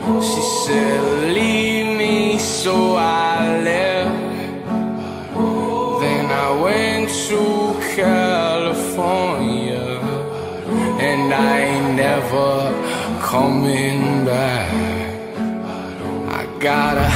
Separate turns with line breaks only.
She said, leave me, so I left. Then I went to California, and I ain't never coming back. I got a